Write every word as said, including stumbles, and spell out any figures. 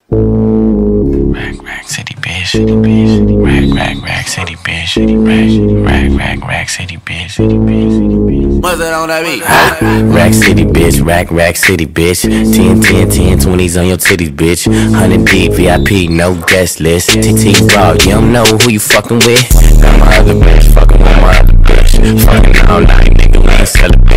Rack, rack, city, bitch. Rack, rack, rack, city, bitch. Rack, rack, rack, rack, city, bitch. What's that on that beat? Rack city, bitch. Rack, rack, city, bitch. ten, ten, ten, twenties on your titties, bitch. one hundred D, V I P, no guest list. T T raw, you don't know who you fucking with. Got my other bitch, fucking with my other bitch. Fucking all night, nigga, we ain't celebrate.